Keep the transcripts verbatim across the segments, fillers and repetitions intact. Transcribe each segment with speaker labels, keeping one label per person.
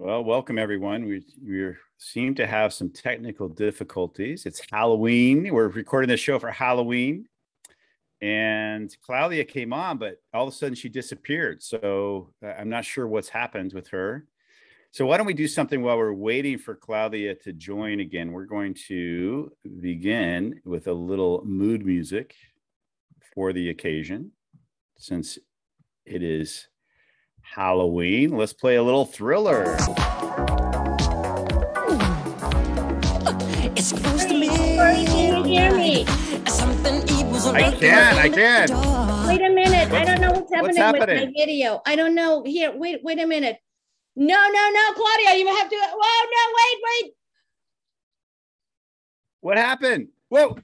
Speaker 1: Well, welcome everyone. We we seem to have some technical difficulties. It's Halloween. We're recording this show for Halloween. And Claudia came on, but all of a sudden she disappeared. So I'm not sure what's happened with her. So why don't we do something while we're waiting for Claudia to join again? We're going to begin with a little mood music for the occasion, since it is Halloween. Let's play a little Thriller.
Speaker 2: It's close to me.
Speaker 3: Korey, can you hear me?
Speaker 2: Something evil's
Speaker 1: I can, I can.
Speaker 3: Wait a minute.
Speaker 1: What's-
Speaker 3: I don't know what's happening,
Speaker 1: what's happening?
Speaker 3: with my video. I don't know. Here, wait, wait a minute. No, no, no, Claudia, you have to. Whoa, no, wait, wait.
Speaker 1: What happened? Whoa.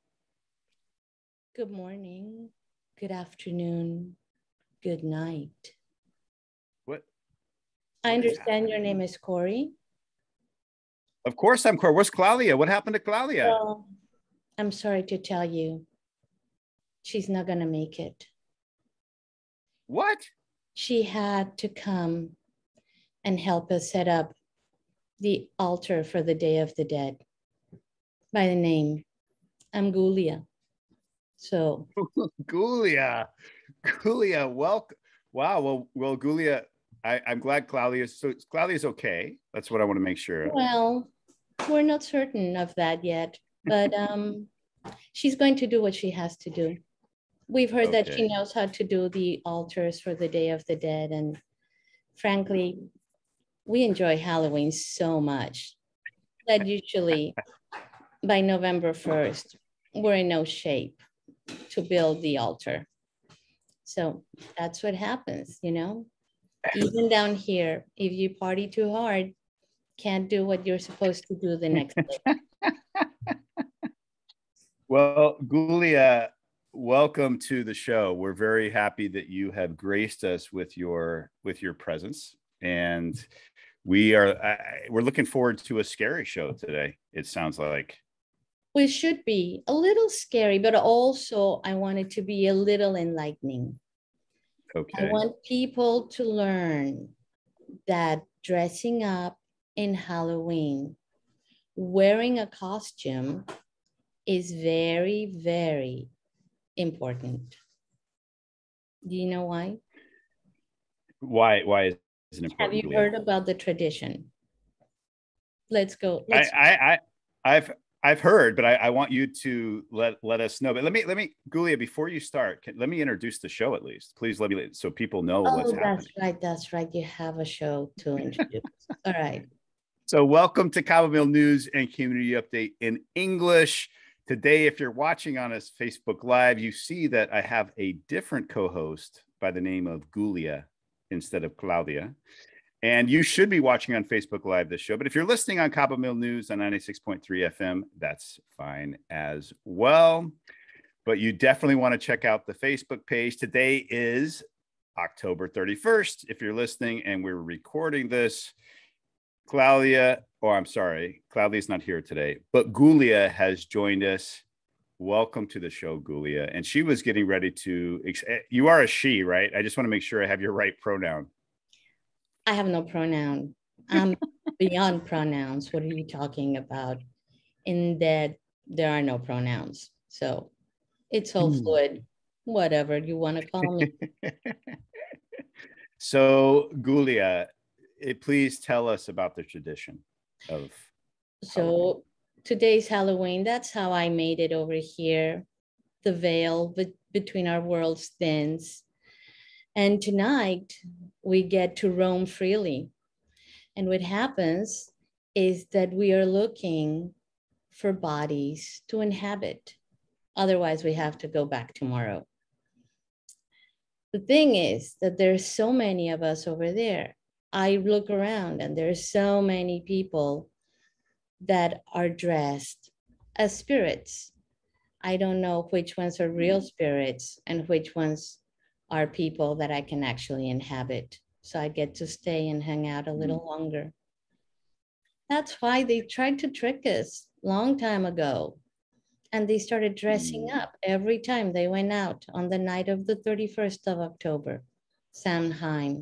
Speaker 3: Good morning. Good afternoon. Good night.
Speaker 1: What?
Speaker 3: I
Speaker 1: What is
Speaker 3: understand your
Speaker 1: happening?
Speaker 3: name is Korey.
Speaker 1: Of course I'm Corey. Where's Claudia? What happened to Claudia?
Speaker 3: Well, I'm sorry to tell you, she's not going to make it.
Speaker 1: What?
Speaker 3: She had to come and help us set up the altar for the Day of the Dead by the name, I'm Ghoolia. So
Speaker 1: Ghoolia. Ghoolia, welcome. Wow. Well, well, Ghoolia, I, I'm glad Claudia's so Claudia's okay. That's what I want to make sure of.
Speaker 3: Well, we're not certain of that yet, but um, she's going to do what she has to do. We've heard that she
Speaker 1: Okay.
Speaker 3: knows how to do the altars for the Day of the Dead. And frankly, we enjoy Halloween so much that usually by November first, we're in no shape to build the altar. So that's what happens, you know? Even down here, if you party too hard, can't do what you're supposed to do the next day.
Speaker 1: Well, Ghoolia, welcome to the show. We're very happy that you have graced us with your with your presence, and we are I, we're looking forward to a scary show today. It sounds like.
Speaker 3: We should be a little scary, but also I want it to be a little enlightening.
Speaker 1: Okay.
Speaker 3: I want people to learn that dressing up in Halloween, wearing a costume is very, very important. Do you know why?
Speaker 1: Why? Why is it important?
Speaker 3: Have you
Speaker 1: Ghoolia?
Speaker 3: heard about the tradition? Let's go.
Speaker 1: I,
Speaker 3: Let's,
Speaker 1: I, I, I've, I've heard, but I, I want you to let let us know. But let me, let me, Ghoolia, before you start, can, let me introduce the show at least. Please let me, so people know
Speaker 3: oh,
Speaker 1: what's
Speaker 3: that's
Speaker 1: happening.
Speaker 3: right. That's right. You have a show to introduce. All right.
Speaker 1: So welcome to Cabomil News and Community Update in English. Today, if you're watching on us Facebook Live, you see that I have a different co-host by the name of Ghoolia instead of Claudia. And you should be watching on Facebook Live this show. But if you're listening on Cabomil News on ninety-six point three F M, that's fine as well. But you definitely want to check out the Facebook page. Today is October thirty-first. If you're listening and we're recording this, Claudia, or I'm sorry, Claudia's not here today, but Ghoolia has joined us. Welcome to the show, Ghoolia. And she was getting ready to, you are a she, right? I just want to make sure I have your right pronoun.
Speaker 3: I have no pronoun. I'm beyond pronouns. What are you talking about? In that there are no pronouns. So it's all
Speaker 1: Hmm.
Speaker 3: fluid, whatever you want to call me.
Speaker 1: So, Ghoolia, eh, please tell us about the tradition of
Speaker 3: So
Speaker 1: Halloween.
Speaker 3: today's Halloween. That's how I made it over here. The veil be- between our worlds thins. And tonight we get to roam freely. And what happens is that we are looking for bodies to inhabit. Otherwise, we have to go back tomorrow. The thing is that there's so many of us over there. I look around and there's so many people that are dressed as spirits. I don't know which ones are real spirits and which ones are people that I can actually inhabit. So I get to stay and hang out a little longer. That's why they tried to trick us long time ago. And they started dressing up every time they went out on the night of the thirty-first of October, Samhain.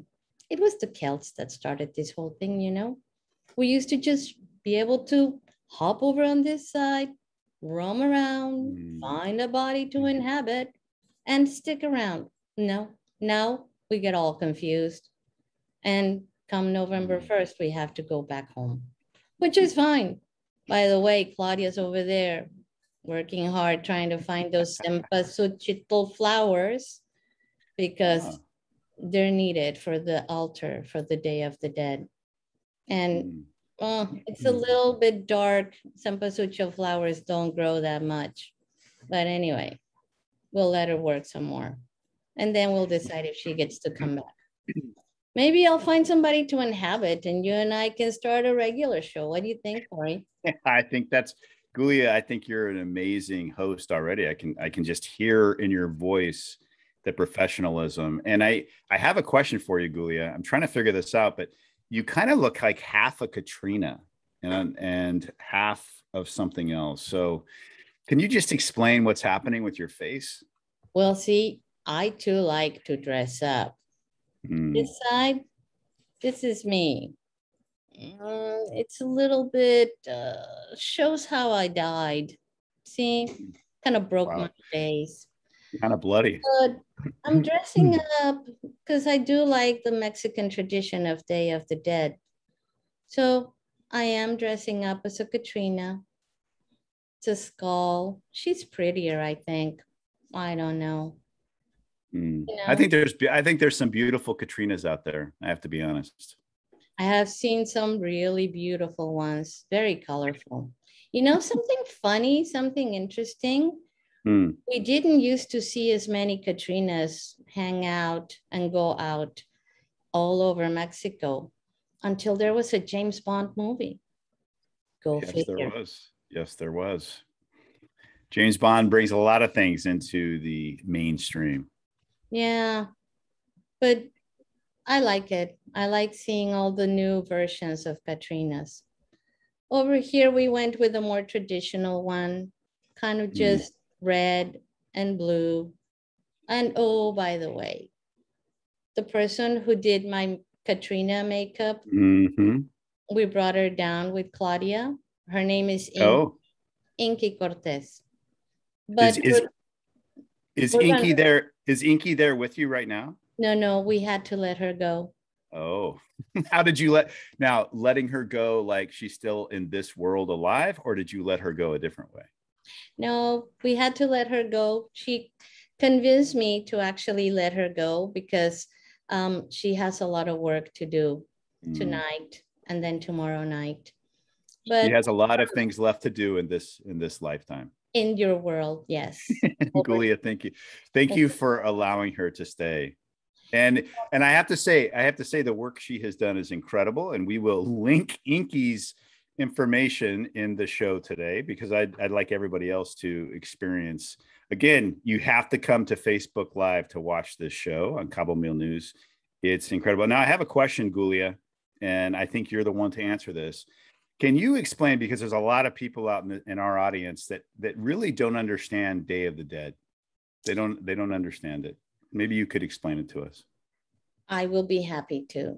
Speaker 3: it was the Celts that started this whole thing, you know? We used to just be able to hop over on this side, roam around,
Speaker 1: Mm.
Speaker 3: find a body to inhabit, and stick around. No, now we get all confused. And come November first, we have to go back home, which is fine. By the way, Claudia's over there working hard trying to find those cempasúchil flowers because
Speaker 1: Ah.
Speaker 3: they're needed for the altar for the Day of the Dead. And
Speaker 1: Mm.
Speaker 3: oh, it's a little bit dark. Cempasúchil flowers don't grow that much. But anyway, we'll let her work some more. And then we'll decide if she gets to come back. Maybe I'll find somebody to inhabit and you and I can start a regular show. What do you think, Korey?
Speaker 1: I think that's Ghoolia. I think you're an amazing host already. I can I can just hear in your voice the professionalism. And I I have a question for you, Ghoolia. I'm trying to figure this out, but you kind of look like half a Katrina and and half of something else. So can you just explain what's happening with your face?
Speaker 3: Well, see, I too like to dress up.
Speaker 1: Mm.
Speaker 3: This side, this is me. Uh, it's a little bit, uh, shows how I died. See, kind of broke
Speaker 1: Wow.
Speaker 3: my face.
Speaker 1: Kind of bloody.
Speaker 3: But I'm dressing up because I do like the Mexican tradition of Day of the Dead. So I am dressing up as a Katrina. It's a skull. She's prettier, I think. I don't know.
Speaker 1: Mm.
Speaker 3: You know?
Speaker 1: I think there's I think there's some beautiful Katrinas out there. I have to be honest.
Speaker 3: I have seen some really beautiful ones, very colorful. You know, something funny, something interesting.
Speaker 1: Mm.
Speaker 3: We didn't used to see as many Katrinas hang out and go out all over Mexico until there was a James Bond movie. Go
Speaker 1: yes,
Speaker 3: figure.
Speaker 1: there was. Yes, there was. James Bond brings a lot of things into the mainstream.
Speaker 3: Yeah, but I like it. I like seeing all the new versions of Katrinas. Over here, we went with a more traditional one, kind of just mm. red and blue. And oh, by the way, the person who did my Katrina makeup,
Speaker 1: mm-hmm.
Speaker 3: we brought her down with Claudia. Her name is Inky,
Speaker 1: oh.
Speaker 3: Inky Cortez. But
Speaker 1: is, is, is Inky gonna... there? Is Inky there with you right now?
Speaker 3: No, no, we had to let her go.
Speaker 1: Oh, how did you let, now letting her go like she's still in this world alive, or did you let her go a different way?
Speaker 3: No, we had to let her go. She convinced me to actually let her go because um, she has a lot of work to do mm. tonight and then tomorrow night.
Speaker 1: But she has a lot of things left to do in this, in this lifetime.
Speaker 3: In your world, yes.
Speaker 1: Ghoolia, thank you. Thank you for allowing her to stay. And and I have to say, I have to say the work she has done is incredible. And we will link Inky's information in the show today because I'd, I'd like everybody else to experience. Again, you have to come to Facebook Live to watch this show on Cabomil News. It's incredible. Now I have a question, Ghoolia, and I think you're the one to answer this. Can you explain, because there's a lot of people out in, the, in our audience that that really don't understand Day of the Dead. They don't they don't understand it. Maybe you could explain it to us.
Speaker 3: I will be happy to.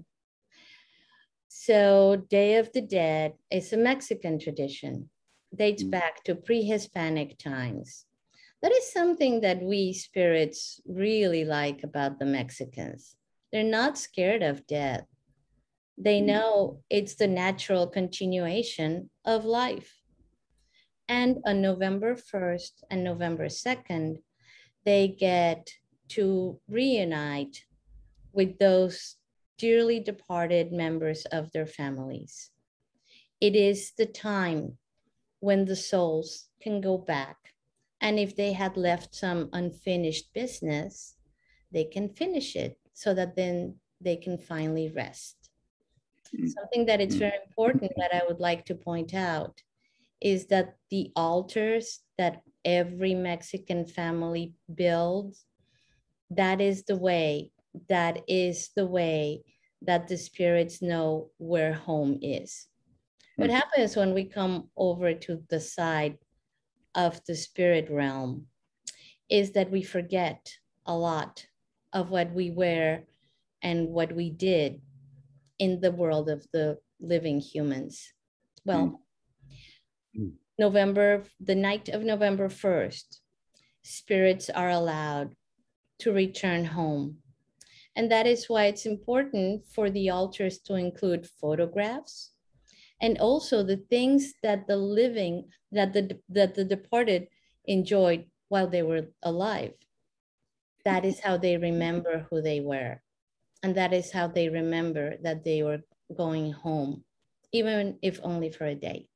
Speaker 3: So Day of the Dead is a Mexican tradition, dates mm. back to pre-Hispanic times. That is something that we spirits really like about the Mexicans. They're not scared of death. They know it's the natural continuation of life. And on November first and November second, they get to reunite with those dearly departed members of their families. It is the time when the souls can go back. And if they had left some unfinished business, they can finish it so that then they can finally rest. Something that is very important that I would like to point out is that the altars that every Mexican family builds, that is the way, that is the way that the spirits know where home is. What happens when we come over to the side of the spirit realm is that we forget a lot of what we were and what we did in the world of the living humans. Well, mm. November, the night of November first, spirits are allowed to return home. And that is why it's important for the altars to include photographs and also the things that the living, that the, that the departed enjoyed while they were alive. That is how they remember who they were. And that is how they remember that they were going home, even if only for a day.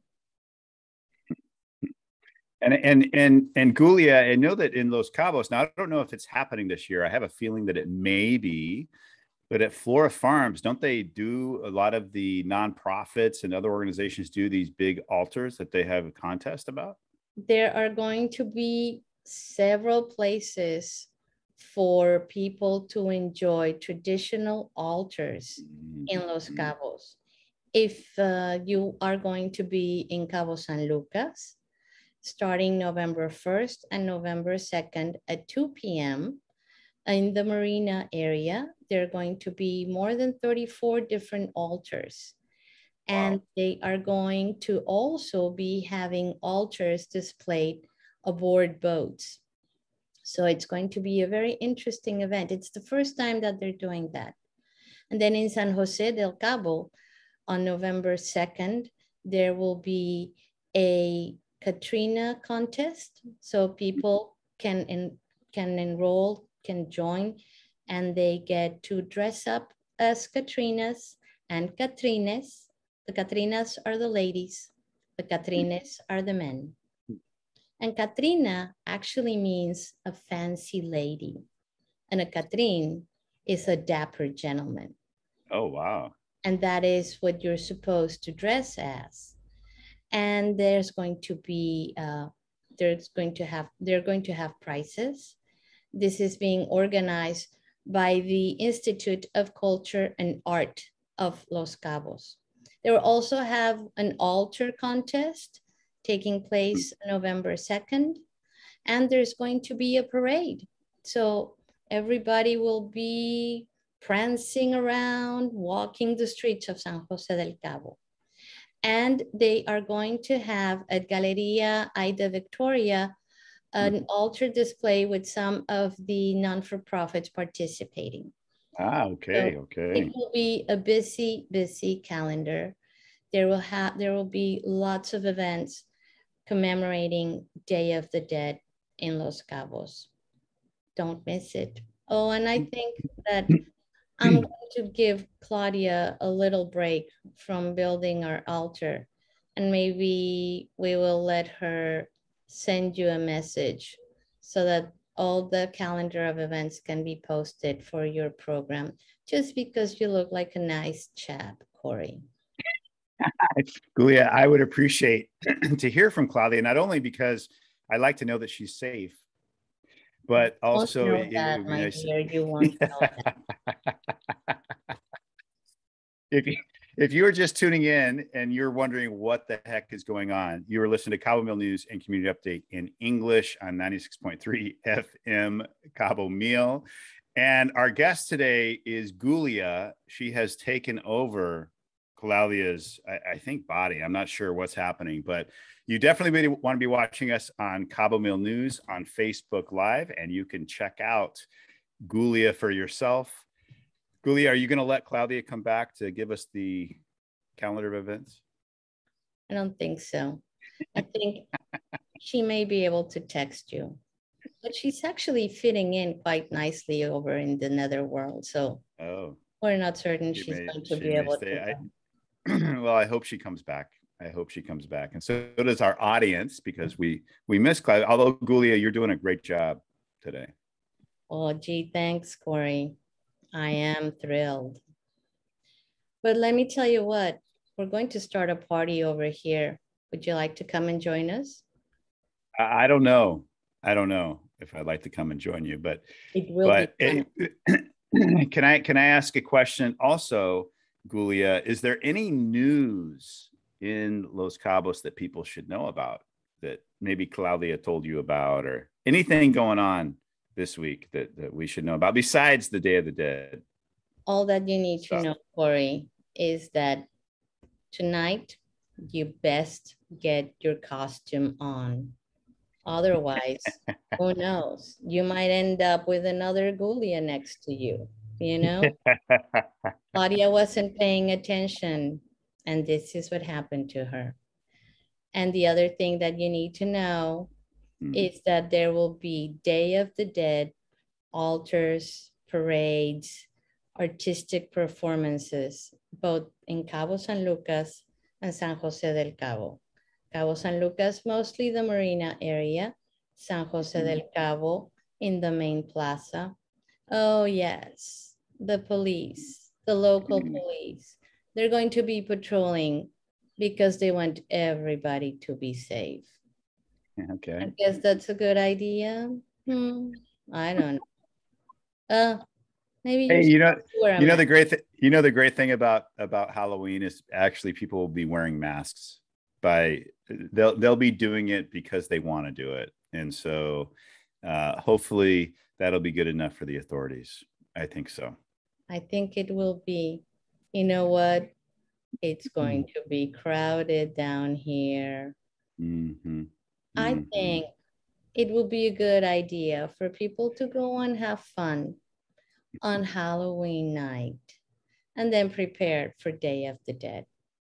Speaker 1: And and and and Ghoolia, I know that in Los Cabos, now I don't know if it's happening this year. I have a feeling that it may be, but at Flora Farms, don't they do a lot of the nonprofits and other organizations do these big altars that they have a contest about?
Speaker 3: There are going to be several places for people to enjoy traditional altars mm-hmm. in Los Cabos. If uh, you are going to be in Cabo San Lucas, starting November first and November second at two p m in the marina area, there are going to be more than thirty-four different altars. Wow. And they are going to also be having altars displayed aboard boats. So it's going to be a very interesting event. It's the first time that they're doing that. And then in San Jose del Cabo, on November second, there will be a Katrina contest. So people can, in, can enroll, can join, and they get to dress up as Katrinas and Katrines. The Katrinas are the ladies. The Katrines are the men. And Katrina actually means a fancy lady. And a Katrin is a dapper gentleman.
Speaker 1: Oh, wow.
Speaker 3: And that is what you're supposed to dress as. And there's going to be, uh, there's going to have, they're going to have prizes. This is being organized by the Institute of Culture and Art of Los Cabos. They will also have an altar contest taking place November second, and there's going to be a parade. So everybody will be prancing around, walking the streets of San Jose del Cabo. And they are going to have at Galeria Aida Victoria an altar display with some of the non-for-profits participating.
Speaker 1: Ah, okay, so okay.
Speaker 3: It will be a busy, busy calendar. There will have there will be lots of events commemorating Day of the Dead in Los Cabos. Don't miss it. Oh, and I think that I'm going to give Claudia a little break from building our altar, and maybe we will let her send you a message so that all the calendar of events can be posted for your program, just because you look like a nice chap, Korey.
Speaker 1: Ghoolia, I would appreciate to hear from Claudia, not only because I like to know that she's safe, but also
Speaker 3: know that, my dear, you won't know that.
Speaker 1: if you if you are just tuning in and you're wondering what the heck is going on, you are listening to Cabomil News and Community Update in English on ninety-six point three F M Cabomil. And our guest today is Ghoolia. She has taken over Claudia's, I, I think, body. I'm not sure what's happening, but you definitely want to be watching us on Cabomil News on Facebook Live, and you can check out Ghoolia for yourself. Ghoolia, are you going to let Claudia come back to give us the calendar of events?
Speaker 3: I don't think so. I think she may be able to text you, but she's actually fitting in quite nicely over in the netherworld. So
Speaker 1: oh,
Speaker 3: we're not certain
Speaker 1: she
Speaker 3: she's
Speaker 1: may,
Speaker 3: going to
Speaker 1: she
Speaker 3: be able
Speaker 1: stay.
Speaker 3: to.
Speaker 1: I, well, I hope she comes back. I hope she comes back. And so does our audience, because we, we miss Claudia. Although, Ghoolia, you're doing a great job today.
Speaker 3: Oh, gee, thanks, Korey. I am thrilled. But let me tell you what, we're going to start a party over here. Would you like to come and join us?
Speaker 1: I, I don't know. I don't know if I'd like to come and join you, but,
Speaker 3: it will
Speaker 1: but
Speaker 3: be
Speaker 1: it, can I, can I ask a question also, Ghoolia? Is there any news in Los Cabos that people should know about, that maybe Claudia told you about, or anything going on this week that, that we should know about besides the Day of the Dead?
Speaker 3: All that you need to
Speaker 1: So.
Speaker 3: know, Korey, is that tonight you best get your costume on. Otherwise, who knows? You might end up with another Ghoolia next to you, you know? Claudia wasn't paying attention, and this is what happened to her. And the other thing that you need to know
Speaker 1: Hmm.
Speaker 3: is that there will be Day of the Dead, altars, parades, artistic performances, both in Cabo San Lucas and San Jose del Cabo. Cabo San Lucas, mostly the marina area, San Jose del Cabo in the main plaza. Oh yes, the police, the local police. They're going to be patrolling because they want everybody to be safe.
Speaker 1: Okay.
Speaker 3: I guess that's a good idea. Hmm, I don't know. Uh, maybe
Speaker 1: Hey,
Speaker 3: you're
Speaker 1: you know,
Speaker 3: where I'm
Speaker 1: you know
Speaker 3: at.
Speaker 1: the great th- you know the great thing about about Halloween is actually people will be wearing masks. By they'll they'll be doing it because they want to do it, and so uh, hopefully that'll be good enough for the authorities. I think so.
Speaker 3: I think it will be. You know what? It's going to be crowded down here.
Speaker 1: Mm-hmm.
Speaker 3: I
Speaker 1: Mm-hmm.
Speaker 3: think it will be a good idea for people to go and have fun on Halloween night and then prepare for Day of the Dead.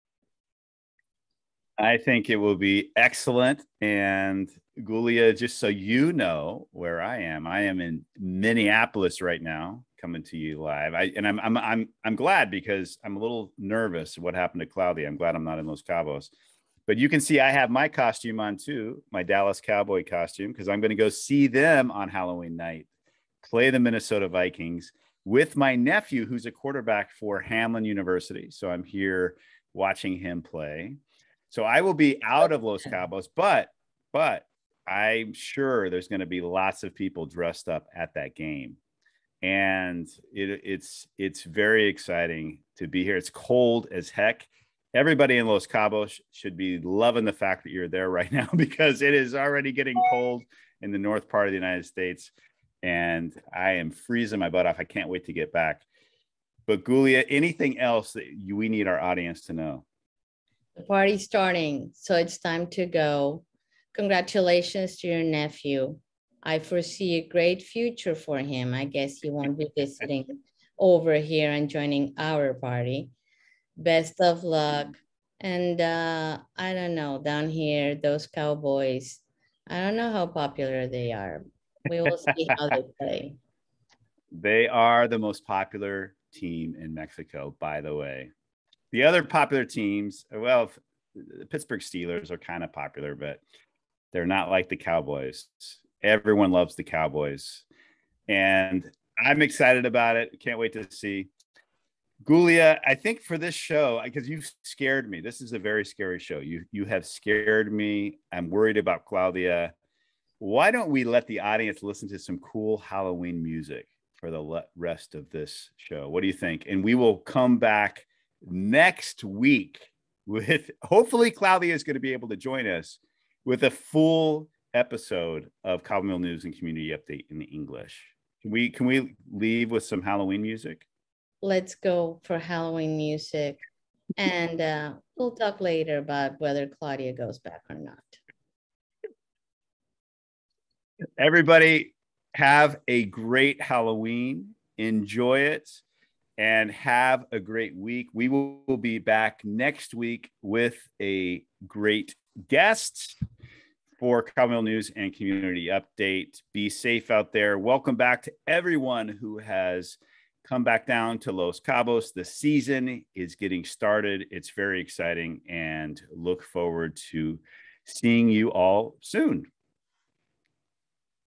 Speaker 1: I think it will be excellent. And Ghoolia, just so you know where I am, I am in Minneapolis right now, coming to you live. I and I'm I'm I'm I'm glad because I'm a little nervous what happened to Claudia. I'm glad I'm not in Los Cabos. But you can see I have my costume on too, my Dallas Cowboy costume, because I'm going to go see them on Halloween night, play the Minnesota Vikings with my nephew, who's a quarterback for Hamline University. So I'm here watching him play. So I will be out of Los Cabos, but but I'm sure there's going to be lots of people dressed up at that game. And it, it's it's very exciting to be here. It's cold as heck. Everybody in Los Cabos should be loving the fact that you're there right now because it is already getting cold in the north part of the United States. And I am freezing my butt off. I can't wait to get back. But Ghoolia, anything else that you, we need our audience to know?
Speaker 3: The party's starting, so it's time to go. Congratulations to your nephew. I foresee a great future for him. I guess he won't be visiting over here and joining our party. Best of luck. And uh, I don't know, down here, those Cowboys, I don't know how popular they are. We will see how they play.
Speaker 1: They are the most popular team in Mexico, by the way. The other popular teams, well, the Pittsburgh Steelers are kind of popular, but they're not like the Cowboys. Everyone loves the Cowboys. And I'm excited about it. Can't wait to see. Ghoolia, I think for this show, because you've scared me. This is a very scary show. You you have scared me. I'm worried about Claudia. Why don't we let the audience listen to some cool Halloween music for the rest of this show? What do you think? And we will come back next week with, hopefully Claudia is going to be able to join us with a full episode of Cabomil News and Community Update in English. Can we, can we leave with some Halloween music?
Speaker 3: Let's go for Halloween music. And uh, we'll talk later about whether Claudia goes back or not.
Speaker 1: Everybody have a great Halloween. Enjoy it and have a great week. We will be back next week with a great guest for Cabomil News and Community Update. Be safe out there. Welcome back to everyone who has come back down to Los Cabos. The season is getting started. It's very exciting and look forward to seeing you all soon.